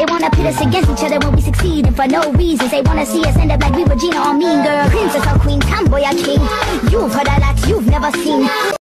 They wanna pit us against each other when we succeed, and for no reasons. They wanna see us end up like we were Gina or Mean Girl. Princess or queen, tomboy or king. You've heard a lot you've never seen.